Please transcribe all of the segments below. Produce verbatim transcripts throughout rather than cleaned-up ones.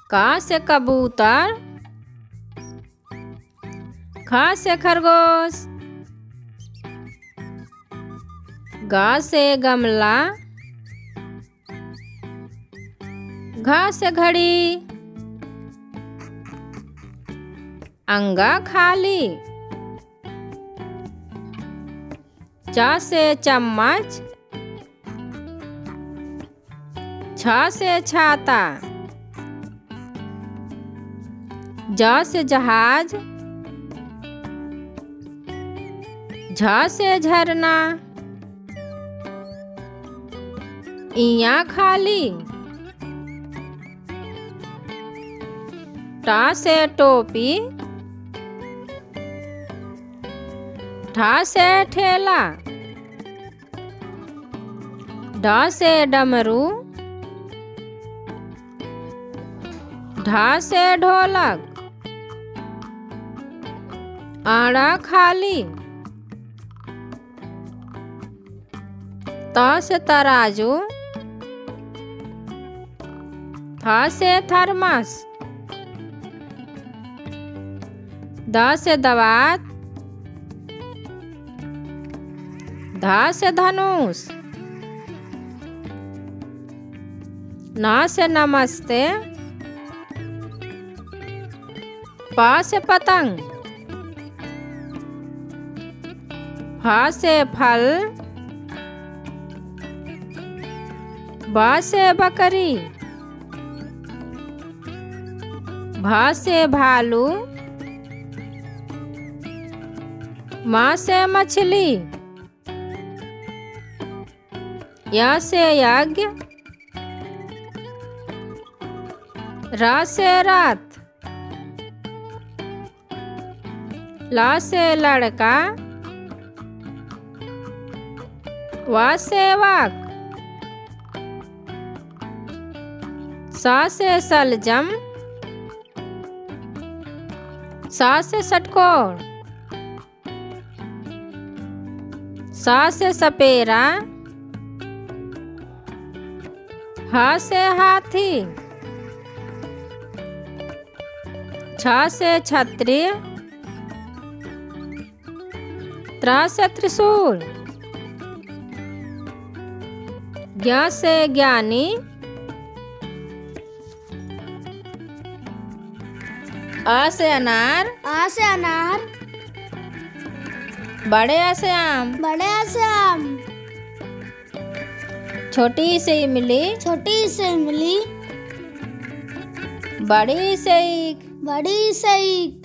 का से कबूतर, ख से खरगोश, ग से गमला, घ से घड़ी, अंगा खाली, च से चम्मच, छ से छाता, ज से जहाज, झ से झरना, इया खाली, ट से टोपी, ठ से ठेला, ड से डमरू, ढ से ढोलक, आड़ा खाली, त से तराजू, थ से थर्मस, द से दवात, ध से धनुष, न से नमस्ते, प से पतंग, फ से फल, ब से बकरी, भ से भालू, म से मछली, य से यज्ञ, र से रथ, ल से लड़का, व से वाक, स से सलजम, स से षटकोण, स से सपेरा, ह से हाथी, छ से छतरी, त्र से त्रिशूल, ज्ञ से ज्ञानी, अ से अनार, आ से अनार, बड़े अ से आम, बड़े आ से आम, छोटी से इमली, छोटी से इमली, बड़ी से ईख, बड़ी से ईख,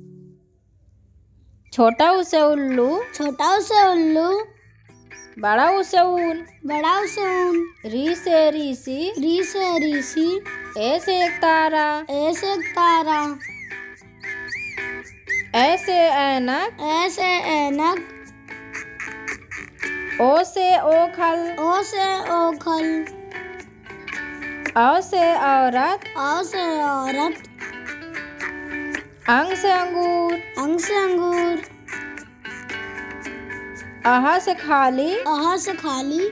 छोटा ऊ से उल्लू, छोटा ऊ से उल्लू, बड़ा ऊ से ऊन, बड़ा ऊ से ऊन, री से ऋषि, री से ऋषि, ए से एक तारा, ए से तारा, ए से ऐनक, ए से ऐनक, ओ से ओखल, ओ से ओखल, औ से औरत, औ से औरत, अंग से अंगूर, अंग से अंगूर, अह से खाली, अह से खाली,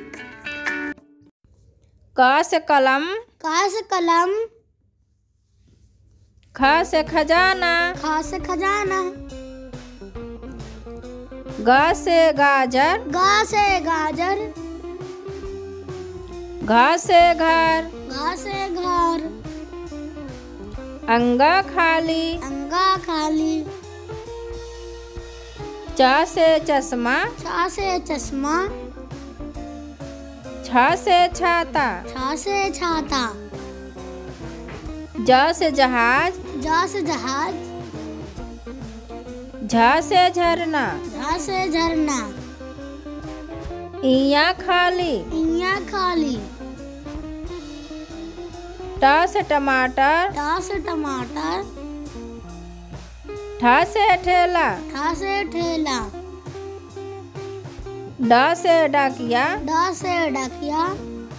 क से कलम, का से कलम, ख से खजाना, खा से खजाना, ग से गाजर, गा से गाजर, घ से घर, घा से घर, अंगा खाली, अंगा खाली, च से चश्मा, छा से चश्मा, छ से छाता, छा से छाता, ज से जहाज, जा से जहाज, झ से झरना, झा से झरना, इया खाली, इया खाली, ट से टमाटर, टा से टमाटर, ठ से ठेला, ठा से ठेला, ड से डाकिया, डा से डकिया,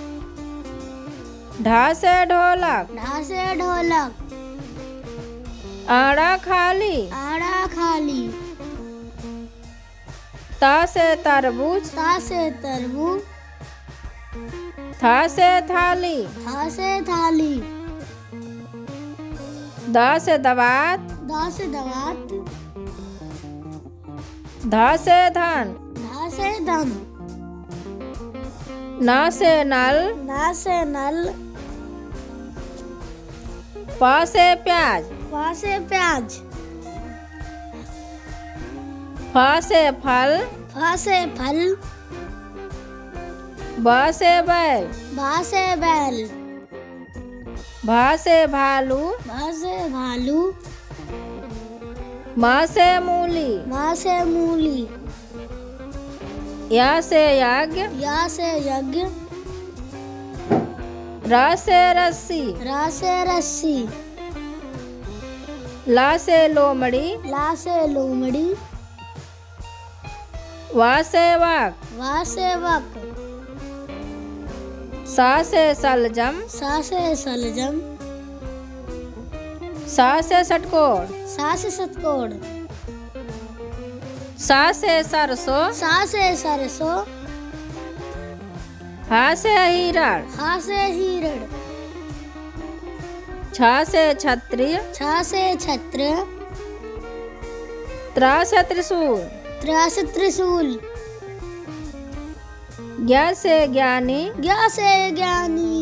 ढ से ढोलक, ढा से ढोलक, आड़ा खाली, आड़ा खाली, त से तरबूज, ता से तरबूज, थ से थाली, था से थाली, द से दवात, द से दवात, ध से धन, ध से धन, न से नल, न से नल, प से प्याज, प से प्याज, फ से फल, फ से फल, ब से बैल, भ से बैल, भ से भालू, भ से भालू, म से मूली, म से मूली, य से यज्ञ, य से यज्ञ, र से रस्सी, र से रस्सी, ल से लोमड़ी, ला से लोमड़ी, व से वक, व से वक, स से सलजम, स से सलजम, स से षटकोण, स से सतकोड़, स से सरसों, स से सरसों, ह से हिरण, ह से हिरण, छ से छत्री, छ से छत्र, त्र से त्रिशूल, त्र से त्रिशूल, ज्ञ से ज्ञानी, ज्ञ से ज्ञानी,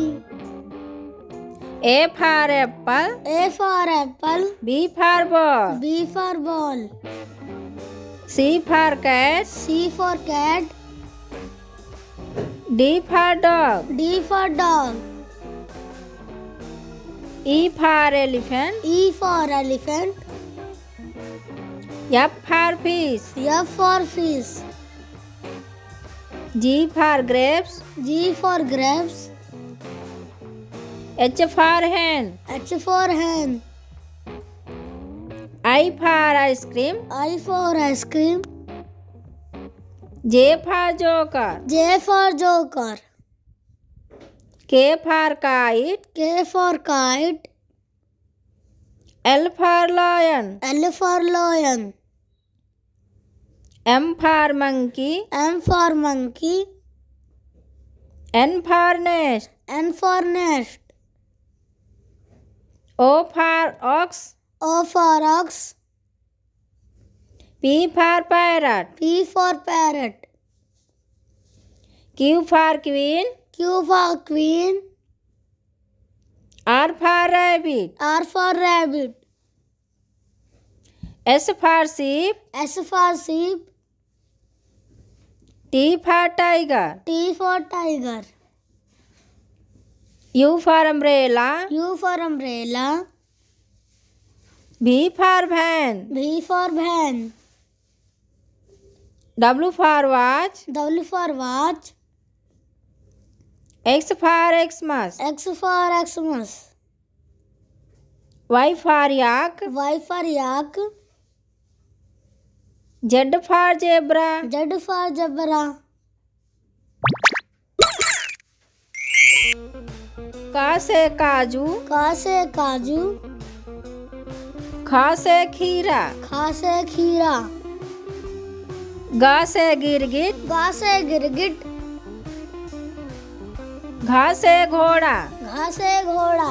A for apple, A for apple, B for ball, B for ball, C for cat, C for cat, D for dog, D for dog, E for elephant, E for elephant, F for fish, F for fish, G for grapes, G for grapes, H for hen, H for hen, I for ice cream, I for ice cream, J for joker, J for joker, K for kite, K for kite, L for lion, L for lion, M for monkey, M for monkey, N for nest, N for nest, O for ox, O for ox, P for parrot, P for parrot, Q for queen, Q for queen, R for rabbit, R for rabbit, S for sheep, S for sheep, T for tiger, T for tiger, U for umbrella, U for umbrella, V for van, V for van, W for watch, W for watch, X for Xmas, X for Xmas, Y for yak, Y for yak, Z for zebra, Z for zebra, का से काजू, K से काजू, खा से खीरा, K से खीरा, गा से गिरगिट, G से गिरगिट, घा से घोड़ा, घ से घोड़ा,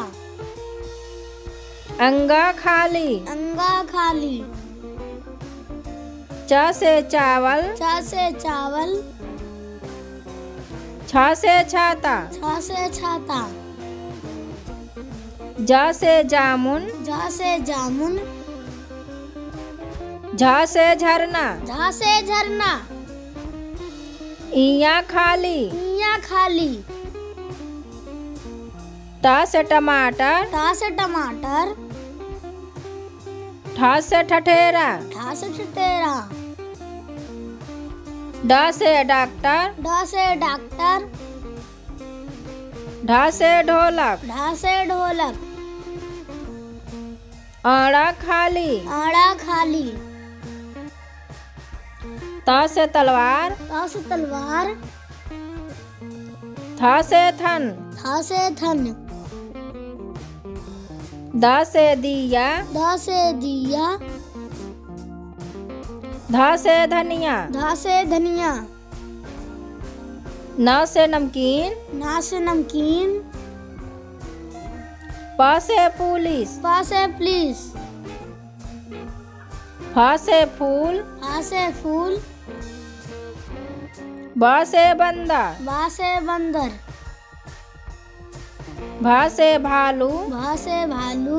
अंगा खाली, अंगा खाली, च से चावल, च से चावल, छ से छाता, छ से छाता, जा से जामुन, झ से जामुन, झा से झरना, झ से झरना, इया खाली, इया खाली, ट से टमाटर, ट से टमाटर, ठ से ठठेरा, ढ से ठठेरा, ड से डॉक्टर, ढ से डॉक्टर, ढ से ढोलक, ढ से ढोलक, आड़ा खाली, आड़ा खाली, त से तलवार, त से तलवार, थ से थन, थ से थन, द से दिया, द से दिया, ध से धनिया, ध से धनिया, न से नमकीन, न से नमकीन, प से पुलिस, प से पुलिस, फ से फूल, फा से फूल, ब से बंदर, बा से बंदर, भ से भालू, भा से भालू,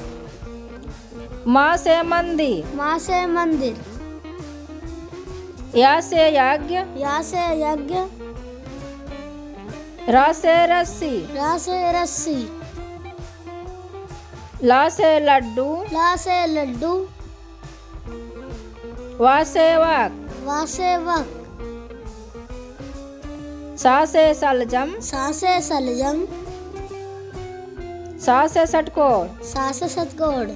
म से मंदिर, मा से मंदिर, य से यज्ञ, या से यज्ञ, र से रस्सी, रा से रस्सी, ल से लड्डू, ला से लड्डू, व से वक, वा से वक, स से सलजम, सा से सलजम, स से षटकोर, सा से सतकोड़,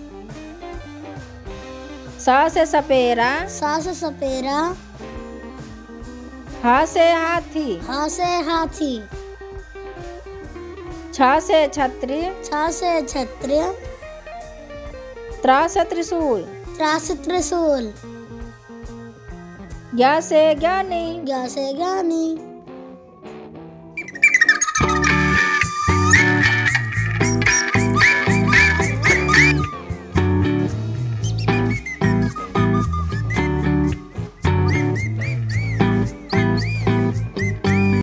स से सपेरा, सा से सपेरा, ह से हाथी, हा से हाथी, छ से छतरी, छा से क्षत्रिय, त्र से त्रिशूल, त्रा से त्रिशूल, य से ज्ञानी, ज्ञा से ज्ञानी,